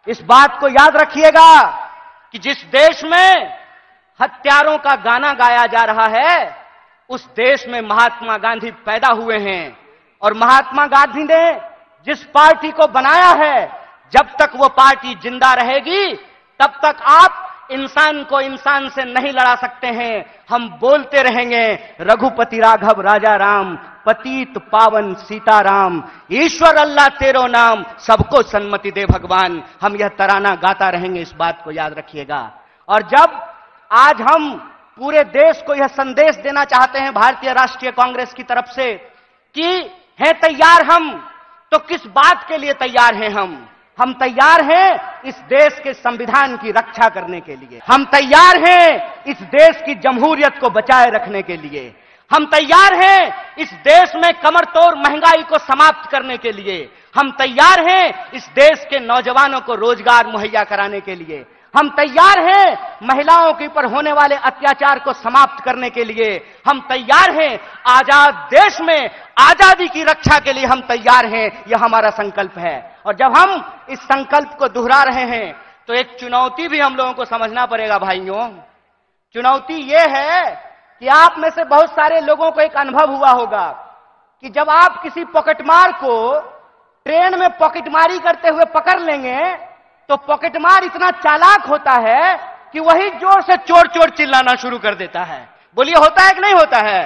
इस बात को याद रखिएगा कि जिस देश में हत्यारों का गाना गाया जा रहा है, उस देश में महात्मा गांधी पैदा हुए हैं। और महात्मा गांधी ने जिस पार्टी को बनाया है, जब तक वो पार्टी जिंदा रहेगी, तब तक आप इंसान को इंसान से नहीं लड़ा सकते हैं। हम बोलते रहेंगे, रघुपति राघव राजा राम, पतित पावन सीताराम, ईश्वर अल्लाह तेरो नाम, सबको सन्मति दे भगवान। हम यह तराना गाता रहेंगे, इस बात को याद रखिएगा। और जब आज हम पूरे देश को यह संदेश देना चाहते हैं भारतीय राष्ट्रीय कांग्रेस की तरफ से कि हैं तैयार हम, तो किस बात के लिए तैयार हैं हम तैयार हैं इस देश के संविधान की रक्षा करने के लिए। हम तैयार हैं इस देश की जमहूरियत को बचाए रखने के लिए। हम तैयार हैं इस देश में कमर तोड़ महंगाई को समाप्त करने के लिए। हम तैयार हैं इस देश के नौजवानों को रोजगार मुहैया कराने के लिए। हम तैयार हैं महिलाओं के ऊपर होने वाले अत्याचार को समाप्त करने के लिए। हम तैयार हैं आजाद देश में आजादी की रक्षा के लिए। हम तैयार हैं, यह हमारा संकल्प है। और जब हम इस संकल्प को दोहरा रहे हैं, तो एक चुनौती भी हम लोगों को समझना पड़ेगा भाइयों। चुनौती यह है कि आप में से बहुत सारे लोगों को एक अनुभव हुआ होगा कि जब आप किसी पॉकेटमार को ट्रेन में पॉकेटमारी करते हुए पकड़ लेंगे, तो पॉकेटमार इतना चालाक होता है कि वही जोर से चोर चोर चिल्लाना शुरू कर देता है। बोलिए, होता है कि नहीं होता है?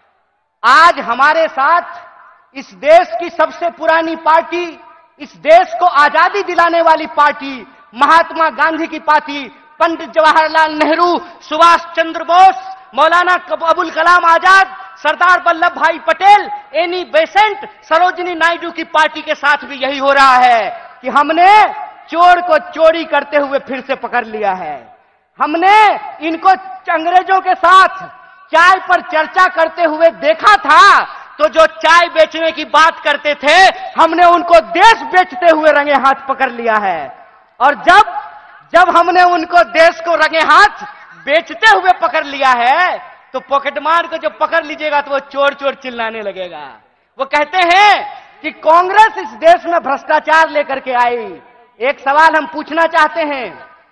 आज हमारे साथ इस देश की सबसे पुरानी पार्टी, इस देश को आजादी दिलाने वाली पार्टी, महात्मा गांधी की party, Pandit Jawaharlal Nehru, Subhash Chandra Bose, Maulana Abul Kalam Azad, Sardar Vallabh bhai Patel, Annie Besant, Sarojini Naidu की पार्टी के साथ भी यही हो रहा है कि हमने चोर को चोरी करते हुए फिर से पकड़ लिया है। हमने इनको अंग्रेजों के साथ चाय पर चर्चा करते हुए देखा था, तो जो चाय बेचने की बात करते थे, हमने उनको देश बेचते हुए रंगे हाथ पकड़ लिया है। और जब हमने उनको देश को रंगे हाथ बेचते हुए पकड़ लिया है, तो पॉकेटमार को जब पकड़ लीजिएगा तो वो चोर चोर चिल्लाने लगेगा। वो कहते हैं कि कांग्रेस इस देश में भ्रष्टाचार लेकर के आई। एक सवाल हम पूछना चाहते हैं,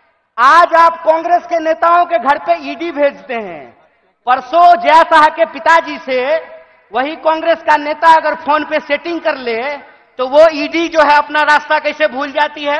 आज आप कांग्रेस के नेताओं के घर पे ईडी भेजते हैं। परसों जया शाह के पिताजी से वही कांग्रेस का नेता अगर फोन पे सेटिंग कर ले, तो वो ईडी जो है अपना रास्ता कैसे भूल जाती है,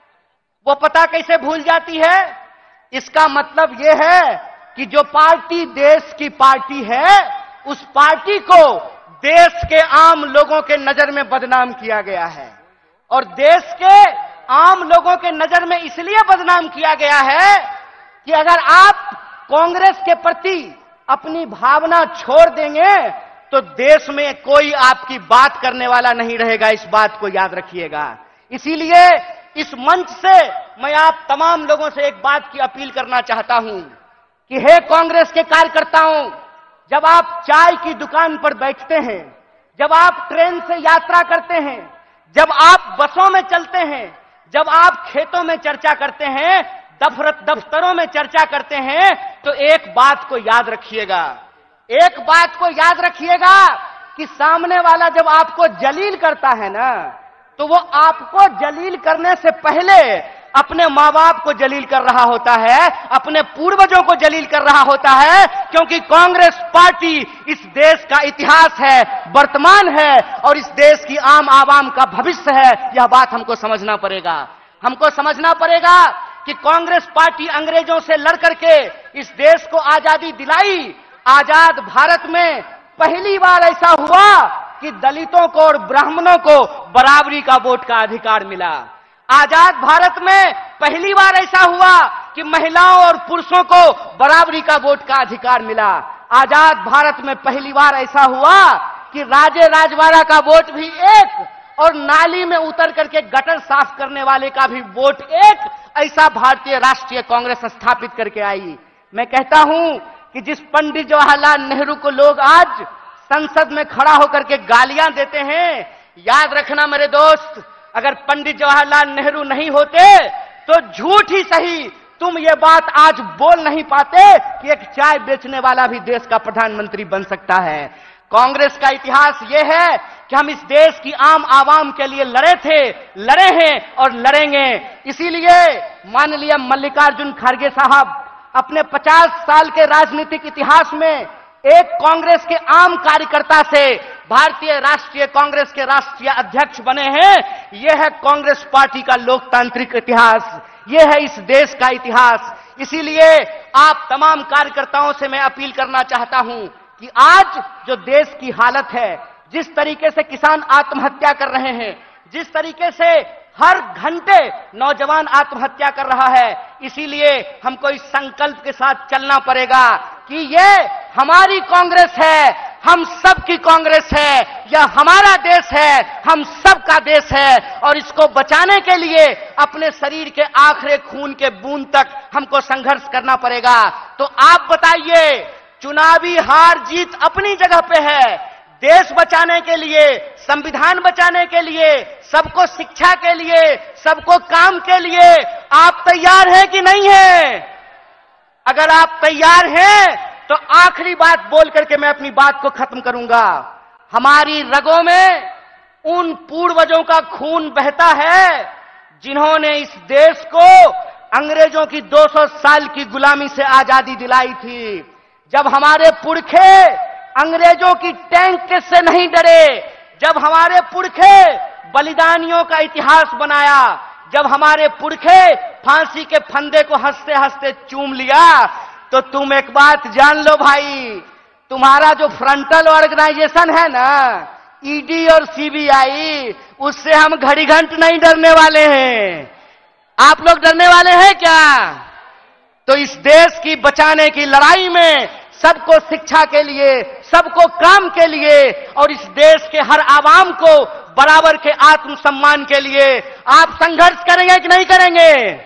वो पता कैसे भूल जाती है। इसका मतलब यह है कि जो पार्टी देश की पार्टी है, उस पार्टी को देश के आम लोगों के नजर में बदनाम किया गया है। और देश के आम लोगों के नजर में इसलिए बदनाम किया गया है कि अगर आप कांग्रेस के प्रति अपनी भावना छोड़ देंगे, तो देश में कोई आपकी बात करने वाला नहीं रहेगा। इस बात को याद रखिएगा। इसीलिए इस मंच से मैं आप तमाम लोगों से एक बात की अपील करना चाहता हूं कि हे कांग्रेस के कार्यकर्ताओं, जब आप चाय की दुकान पर बैठते हैं, जब आप ट्रेन से यात्रा करते हैं, जब आप बसों में चलते हैं, जब आप खेतों में चर्चा करते हैं, दफ्तरों में चर्चा करते हैं, तो एक बात को याद रखिएगा, एक बात को याद रखिएगा कि सामने वाला जब आपको जलील करता है ना, तो वो आपको जलील करने से पहले अपने मां बाप को जलील कर रहा होता है, अपने पूर्वजों को जलील कर रहा होता है। क्योंकि कांग्रेस पार्टी इस देश का इतिहास है, वर्तमान है, और इस देश की आम आवाम का भविष्य है। यह बात हमको समझना पड़ेगा। हमको समझना पड़ेगा कि कांग्रेस पार्टी अंग्रेजों से लड़ करके इस देश को आजादी दिलाई। आजाद भारत में पहली बार ऐसा हुआ कि दलितों को और ब्राह्मणों को बराबरी का वोट का अधिकार मिला। आजाद भारत में पहली बार ऐसा हुआ कि महिलाओं और पुरुषों को बराबरी का वोट का अधिकार मिला। आजाद भारत में पहली बार ऐसा हुआ कि राजे राजवाड़ा का वोट भी एक, और नाली में उतर करके गटर साफ करने वाले का भी वोट एक, ऐसा भारतीय राष्ट्रीय कांग्रेस स्थापित करके आई। मैं कहता हूं कि जिस पंडित जवाहरलाल नेहरू को लोग आज संसद में खड़ा होकर के गालियां देते हैं, याद रखना मेरे दोस्त, अगर पंडित जवाहरलाल नेहरू नहीं होते तो झूठ ही सही तुम ये बात आज बोल नहीं पाते कि एक चाय बेचने वाला भी देश का प्रधानमंत्री बन सकता है। कांग्रेस का इतिहास यह है कि हम इस देश की आम आवाम के लिए लड़े थे, लड़े हैं और लड़ेंगे। इसीलिए माननीय मल्लिकार्जुन खड़गे साहब अपने 50 साल के राजनीतिक इतिहास में एक कांग्रेस के आम कार्यकर्ता से भारतीय राष्ट्रीय कांग्रेस के राष्ट्रीय अध्यक्ष बने हैं। यह है कांग्रेस पार्टी का लोकतांत्रिक इतिहास, यह है इस देश का इतिहास। इसीलिए आप तमाम कार्यकर्ताओं से मैं अपील करना चाहता हूं कि आज जो देश की हालत है, जिस तरीके से किसान आत्महत्या कर रहे हैं, जिस तरीके से हर घंटे नौजवान आत्महत्या कर रहा है, इसीलिए हमको इस संकल्प के साथ चलना पड़ेगा कि ये हमारी कांग्रेस है, हम सब की कांग्रेस है, यह हमारा देश है, हम सब का देश है और इसको बचाने के लिए अपने शरीर के आखिरी खून के बूंद तक हमको संघर्ष करना पड़ेगा। तो आप बताइए, चुनावी हार जीत अपनी जगह पे है, देश बचाने के लिए, संविधान बचाने के लिए, सबको शिक्षा के लिए, सबको काम के लिए आप तैयार हैं कि नहीं हैं? अगर आप तैयार हैं तो आखिरी बात बोल करके मैं अपनी बात को खत्म करूंगा। हमारी रगों में उन पूर्वजों का खून बहता है जिन्होंने इस देश को अंग्रेजों की 200 साल की गुलामी से आजादी दिलाई थी। जब हमारे पुरखे अंग्रेजों की टैंक से नहीं डरे, जब हमारे पुरखे बलिदानियों का इतिहास बनाया, जब हमारे पुरखे फांसी के फंदे को हंसते हंसते चूम लिया, तो तुम एक बात जान लो भाई, तुम्हारा जो फ्रंटल ऑर्गेनाइजेशन है ना, ईडी और सीबीआई, उससे हम घड़ी घंट नहीं डरने वाले हैं। आप लोग डरने वाले हैं क्या? तो इस देश की बचाने की लड़ाई में सबको शिक्षा के लिए, सबको काम के लिए और इस देश के हर आवाम को बराबर के आत्मसम्मान के लिए आप संघर्ष करेंगे कि नहीं करेंगे?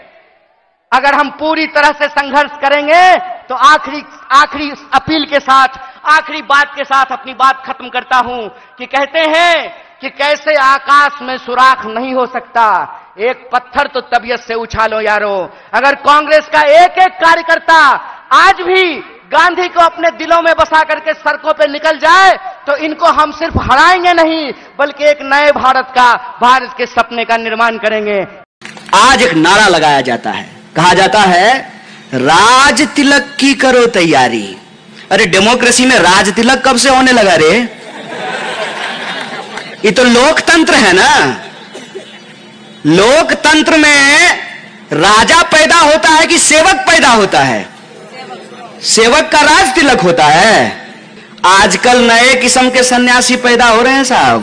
अगर हम पूरी तरह से संघर्ष करेंगे तो आखिरी अपील के साथ, आखिरी बात के साथ अपनी बात खत्म करता हूं कि कहते हैं कि कैसे आकाश में सुराख नहीं हो सकता, एक पत्थर तो तबीयत से उछालो यारो। अगर कांग्रेस का एक एक कार्यकर्ता आज भी गांधी को अपने दिलों में बसा करके सड़कों पे निकल जाए तो इनको हम सिर्फ हराएंगे नहीं, बल्कि एक नए भारत के सपने का निर्माण करेंगे। आज एक नारा लगाया जाता है, कहा जाता है राज तिलक की करो तैयारी। अरे डेमोक्रेसी में राज तिलक कब से होने लगा रे? ये तो लोकतंत्र है ना। लोकतंत्र में राजा पैदा होता है कि सेवक पैदा होता है? सेवक का राज तिलक होता है। आजकल नए किस्म के सन्यासी पैदा हो रहे हैं साहब।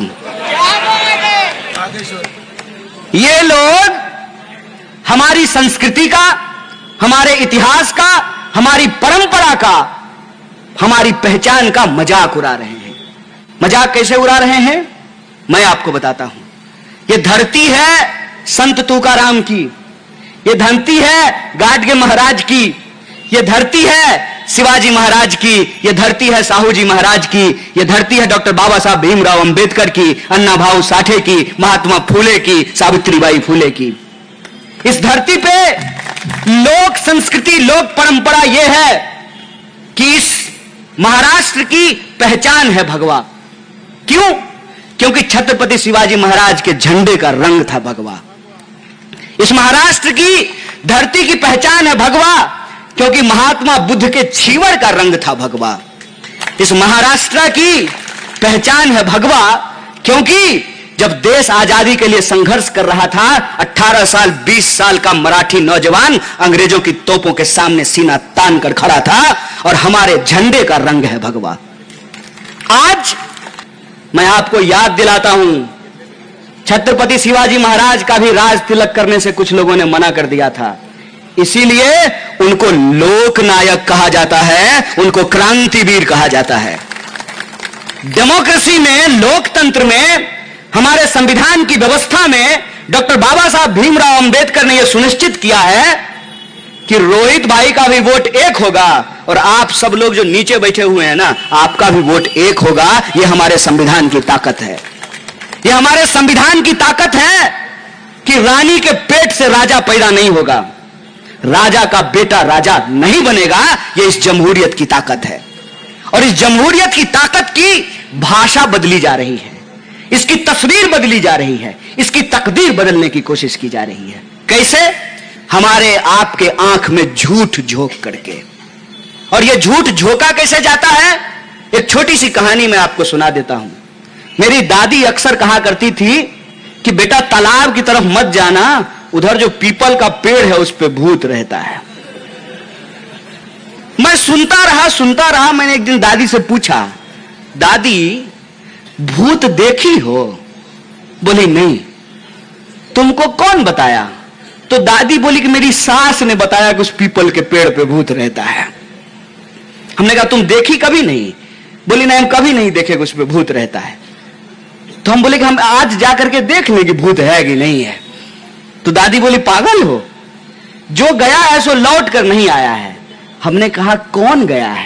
ये लोग हमारी संस्कृति का, हमारे इतिहास का, हमारी परंपरा का, हमारी पहचान का मजाक उड़ा रहे हैं। मजाक कैसे उड़ा रहे हैं मैं आपको बताता हूं। ये धरती है संत तुकाराम की, ये धरती है गाडगे महाराज की, ये धरती है शिवाजी महाराज की, ये धरती है साहू जी महाराज की, ये धरती है डॉक्टर बाबा साहब भीमराव अंबेडकर की, अन्ना भाऊ साठे की, महात्मा फूले की, सावित्रीबाई फूले की। इस धरती पे लोक संस्कृति, लोक परंपरा यह है कि इस महाराष्ट्र की पहचान है भगवा। क्यों? क्योंकि छत्रपति शिवाजी महाराज के झंडे का रंग था भगवा। इस महाराष्ट्र की धरती की पहचान है भगवा क्योंकि महात्मा बुद्ध के छीवर का रंग था भगवा। इस महाराष्ट्र की पहचान है भगवा क्योंकि जब देश आजादी के लिए संघर्ष कर रहा था, 18 साल 20 साल का मराठी नौजवान अंग्रेजों की तोपों के सामने सीना तान कर खड़ा था और हमारे झंडे का रंग है भगवा। आज मैं आपको याद दिलाता हूं, छत्रपति शिवाजी महाराज का भी राज तिलक करने से कुछ लोगों ने मना कर दिया था, इसीलिए उनको लोकनायक कहा जाता है, उनको क्रांतिवीर कहा जाता है। डेमोक्रेसी में, लोकतंत्र में, हमारे संविधान की व्यवस्था में डॉक्टर बाबा साहब भीमराव अंबेडकर ने यह सुनिश्चित किया है कि रोहित भाई का भी वोट एक होगा और आप सब लोग जो नीचे बैठे हुए हैं ना, आपका भी वोट एक होगा। यह हमारे संविधान की ताकत है। यह हमारे संविधान की ताकत है कि रानी के पेट से राजा पैदा नहीं होगा, राजा का बेटा राजा नहीं बनेगा। यह इस जमहूरियत की ताकत है। और इस जमहूरियत की ताकत की भाषा बदली जा रही है, इसकी तस्वीर बदली जा रही है, इसकी तकदीर बदलने की कोशिश की जा रही है। कैसे? हमारे आपके आंख में झूठ झोंक करके। और यह झूठ झोंका कैसे जाता है? एक छोटी सी कहानी मैं आपको सुना देता हूं। मेरी दादी अक्सर कहा करती थी कि बेटा तालाब की तरफ मत जाना, उधर जो पीपल का पेड़ है उस पे भूत रहता है। मैं सुनता रहा। मैंने एक दिन दादी से पूछा, दादी भूत देखी हो? बोली नहीं। तुमको कौन बताया? तो दादी बोली कि मेरी सास ने बताया कि उस पीपल के पेड़ पे भूत रहता है। हमने कहा तुम देखी कभी नहीं? बोली नहीं, हम कभी नहीं देखे कि उस पे भूत रहता है। तो हम बोले कि हम आज जाकर के देख लें कि भूत है कि नहीं है। तो दादी बोली पागल हो, जो गया है सो लौट कर नहीं आया है। हमने कहा कौन गया है?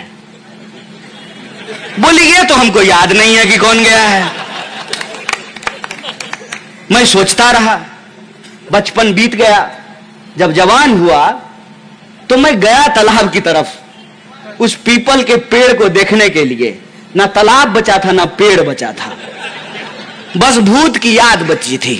बोली ये तो हमको याद नहीं है कि कौन गया है। मैं सोचता रहा, बचपन बीत गया। जब जवान हुआ तो मैं गया तालाब की तरफ, उस पीपल के पेड़ को देखने के लिए। ना तालाब बचा था ना पेड़ बचा था, बस भूत की याद बची थी।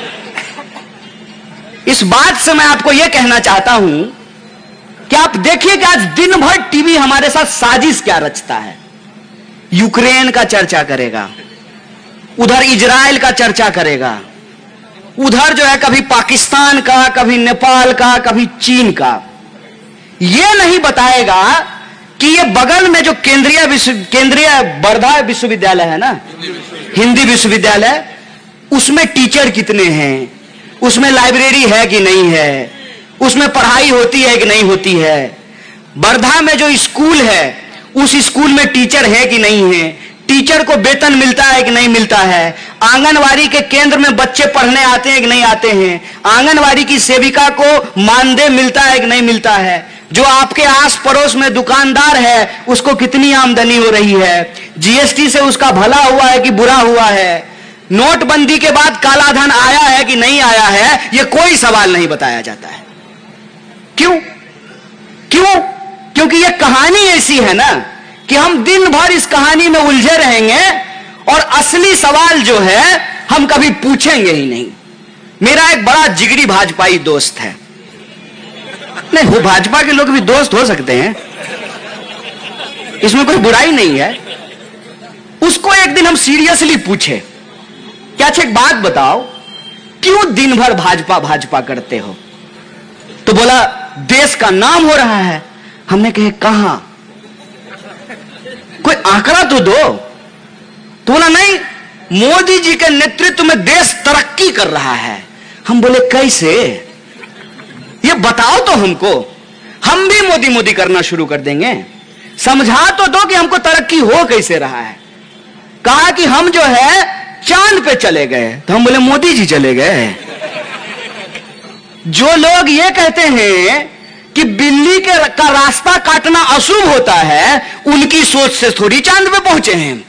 इस बात से मैं आपको यह कहना चाहता हूं कि आप देखिए कि आज दिन भर टीवी हमारे साथ साजिश क्या रचता है। यूक्रेन का चर्चा करेगा, उधर इजराइल का चर्चा करेगा, उधर जो है कभी पाकिस्तान का, कभी नेपाल का, कभी चीन का। यह नहीं बताएगा कि ये बगल में जो केंद्रीय वर्धा विश्वविद्यालय है ना, हिंदी विश्वविद्यालय, उसमें टीचर कितने हैं, उसमें लाइब्रेरी है कि नहीं है, उसमें पढ़ाई होती है कि नहीं होती है। वर्धा में जो स्कूल है उस स्कूल में टीचर है कि नहीं है, टीचर को वेतन मिलता है कि नहीं मिलता है, आंगनवाड़ी के केंद्र में बच्चे पढ़ने आते हैं कि नहीं आते हैं, आंगनवाड़ी की सेविका को मानदेय मिलता है कि नहीं मिलता है, जो आपके आस पड़ोस में दुकानदार है उसको कितनी आमदनी हो रही है, जीएसटी से उसका भला हुआ है कि बुरा हुआ है, नोटबंदी के बाद काला धन आया है कि नहीं आया है, यह कोई सवाल नहीं बताया जाता है। क्यों? क्योंकि यह कहानी ऐसी है ना कि हम दिन भर इस कहानी में उलझे रहेंगे और असली सवाल जो है हम कभी पूछेंगे ही नहीं। मेरा एक बड़ा जिगरी भाजपाई दोस्त है, नहीं वो भाजपा के लोग भी दोस्त हो सकते हैं, इसमें कोई बुराई नहीं है। उसको एक दिन हम सीरियसली पूछे क्या अच्छा एक बात बताओ, क्यों दिन भर भाजपा भाजपा करते हो? तो बोला देश का नाम हो रहा है। हमने कहे कहां, कोई आंकड़ा तो दो। तो बोला नहीं, मोदी जी के नेतृत्व में देश तरक्की कर रहा है। हम बोले कैसे, ये बताओ तो हमको, हम भी मोदी मोदी करना शुरू कर देंगे। समझा तो दो कि हमको तरक्की हो कैसे रहा है। कहा कि हम जो है चांद पे चले गए। तो हम बोले मोदी जी चले गए। जो लोग ये कहते हैं कि बिल्ली का रास्ता काटना अशुभ होता है, उनकी सोच से थोड़ी चांद पे पहुंचे हैं,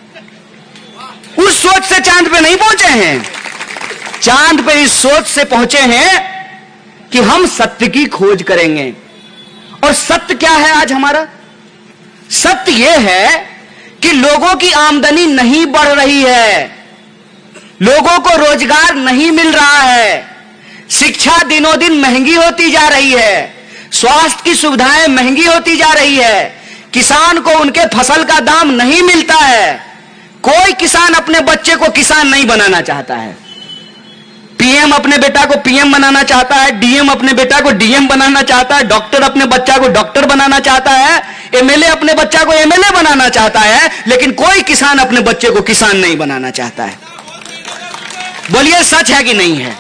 उस सोच से चांद पे नहीं पहुंचे हैं। चांद पे इस सोच से पहुंचे हैं कि हम सत्य की खोज करेंगे। और सत्य क्या है आज हमारा? सत्य यह है कि लोगों की आमदनी नहीं बढ़ रही है, लोगों को रोजगार नहीं मिल रहा है, शिक्षा दिनों दिन महंगी होती जा रही है, स्वास्थ्य की सुविधाएं महंगी होती जा रही है, किसान को उनके फसल का दाम नहीं मिलता है। कोई किसान अपने बच्चे को किसान नहीं बनाना चाहता है। पीएम अपने बेटा को पीएम बनाना चाहता है, डीएम अपने बेटा को डीएम बनाना चाहता है, डॉक्टर अपने बच्चा को डॉक्टर बनाना चाहता है, एमएलए अपने बच्चा को एमएलए बनाना चाहता है, लेकिन कोई किसान अपने बच्चे को किसान नहीं बनाना चाहता है। बोलिए सच है कि नहीं है?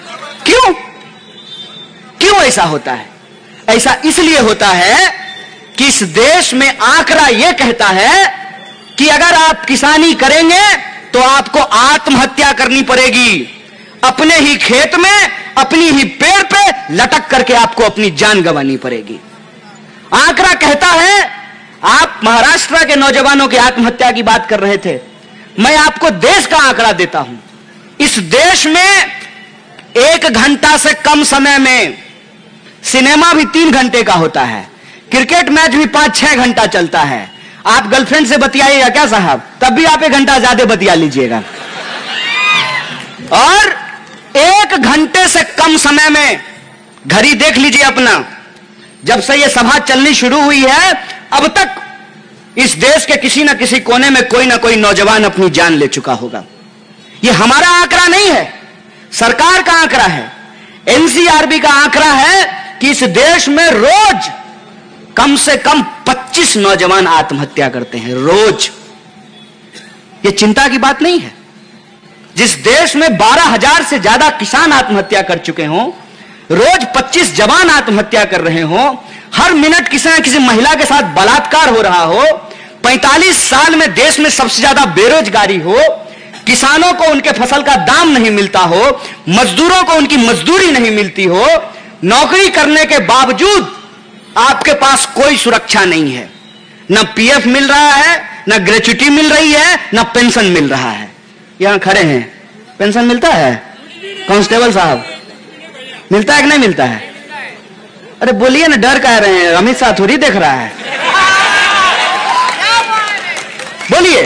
क्यों ऐसा होता है? ऐसा इसलिए होता है कि इस देश में आंकड़ा यह कहता है कि अगर आप किसानी करेंगे तो आपको आत्महत्या करनी पड़ेगी, अपने ही खेत में अपनी ही पेड़ पे लटक करके आपको अपनी जान गंवानी पड़ेगी। आंकड़ा कहता है, आप महाराष्ट्र के नौजवानों की आत्महत्या की बात कर रहे थे, मैं आपको देश का आंकड़ा देता हूं। इस देश में 1 घंटा से कम समय में सिनेमा भी 3 घंटे का होता है, क्रिकेट मैच भी 5-6 घंटा चलता है, आप गर्लफ्रेंड से बतियाइएगा क्या साहब, तब भी आप 1 घंटा ज्यादा बतिया लीजिएगा। और 1 घंटे से कम समय में, घड़ी देख लीजिए अपना, जब से यह सभा चलनी शुरू हुई है अब तक इस देश के किसी न किसी कोने में कोई ना कोई नौजवान अपनी जान ले चुका होगा। यह हमारा आंकड़ा नहीं है, सरकार का आंकड़ा है, एनसीआरबी का आंकड़ा है कि इस देश में रोज कम से कम 25 नौजवान आत्महत्या करते हैं रोज। यह चिंता की बात नहीं है। जिस देश में 12,000 से ज्यादा किसान आत्महत्या कर चुके हों, रोज 25 जवान आत्महत्या कर रहे हों, हर मिनट किसी न किसी महिला के साथ बलात्कार हो रहा हो, 45 साल में देश में सबसे ज्यादा बेरोजगारी हो, किसानों को उनके फसल का दाम नहीं मिलता हो, मजदूरों को उनकी मजदूरी नहीं मिलती हो, नौकरी करने के बावजूद आपके पास कोई सुरक्षा नहीं है, न पीएफ मिल रहा है, न ग्रेच्युटी मिल रही है, न पेंशन मिल रहा है। यहां खड़े हैं, पेंशन मिलता है कांस्टेबल साहब? मिलता है कि नहीं मिलता है? अरे बोलिए ना, डर कह रहे हैं, अमित शाह थोड़ी देख रहा है, बोलिए।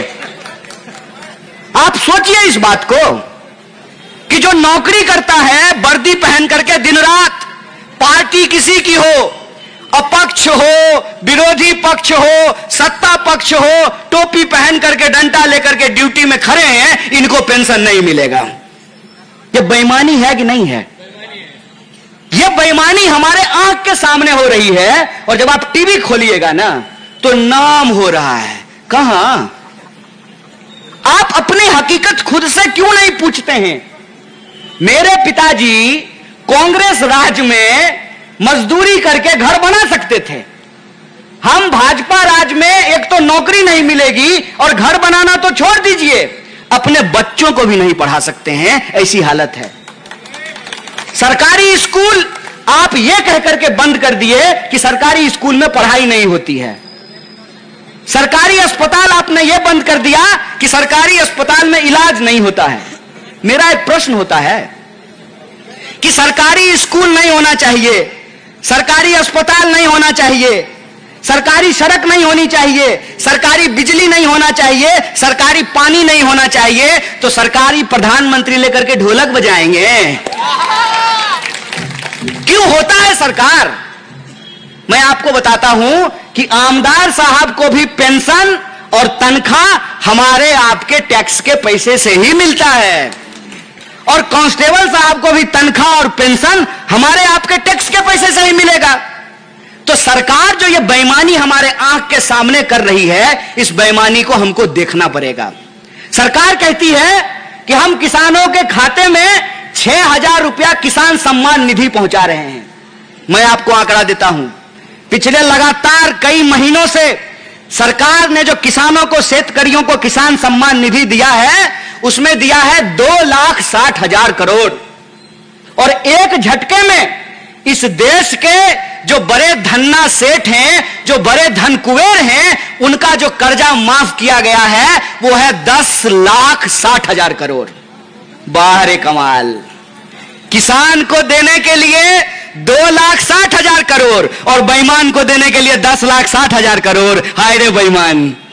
आप सोचिए इस बात को कि जो नौकरी करता है वर्दी पहन करके दिन रात, पार्टी किसी की हो, अपक्ष हो, विरोधी पक्ष हो, सत्ता पक्ष हो, टोपी पहन करके डंडा लेकर के ड्यूटी में खड़े हैं, इनको पेंशन नहीं मिलेगा। ये बेईमानी है कि नहीं है? ये बेईमानी हमारे आंख के सामने हो रही है। और जब आप टीवी खोलिएगा ना तो नाम हो रहा है। कहां? आप अपनी हकीकत खुद से क्यों नहीं पूछते हैं? मेरे पिताजी कांग्रेस राज में मजदूरी करके घर बना सकते थे, हम भाजपा राज में एक तो नौकरी नहीं मिलेगी और घर बनाना तो छोड़ दीजिए, अपने बच्चों को भी नहीं पढ़ा सकते हैं, ऐसी हालत है। सरकारी स्कूल आप यह कहकर के बंद कर दिए कि सरकारी स्कूल में पढ़ाई नहीं होती है। सरकारी अस्पताल आपने यह बंद कर दिया कि सरकारी अस्पताल में इलाज नहीं होता है। मेरा एक प्रश्न होता है कि सरकारी स्कूल नहीं होना चाहिए, सरकारी अस्पताल नहीं होना चाहिए, सरकारी सड़क नहीं होनी चाहिए, सरकारी बिजली नहीं होना चाहिए, सरकारी पानी नहीं होना चाहिए, तो सरकारी प्रधानमंत्री लेकर के ढोलक बजाएंगे? क्यों होता है सरकार? मैं आपको बताता हूं कि आमदार साहब को भी पेंशन और तनख्वाह हमारे आपके टैक्स के पैसे से ही मिलता है, और कांस्टेबल साहब को भी तनख्वाह और पेंशन हमारे आपके टैक्स के पैसे से ही मिलेगा। तो सरकार जो ये बेईमानी हमारे आंख के सामने कर रही है, इस बेईमानी को हमको देखना पड़ेगा। सरकार कहती है कि हम किसानों के खाते में 6,000 रुपया किसान सम्मान निधि पहुंचा रहे हैं। मैं आपको आंकड़ा देता हूं, पिछले लगातार कई महीनों से सरकार ने जो किसानों को, शेतकरियों को किसान सम्मान निधि दिया है, उसमें दिया है 2,60,000 करोड़। और एक झटके में इस देश के जो बड़े धन्ना सेठ हैं, जो बड़े धन कुबेर हैं, उनका जो कर्जा माफ किया गया है वो है 10,60,000 करोड़। बाहर कमाल। किसान को देने के लिए 2,60,000 करोड़ और बेईमान को देने के लिए 10,60,000 करोड़। हाय रे बेईमान।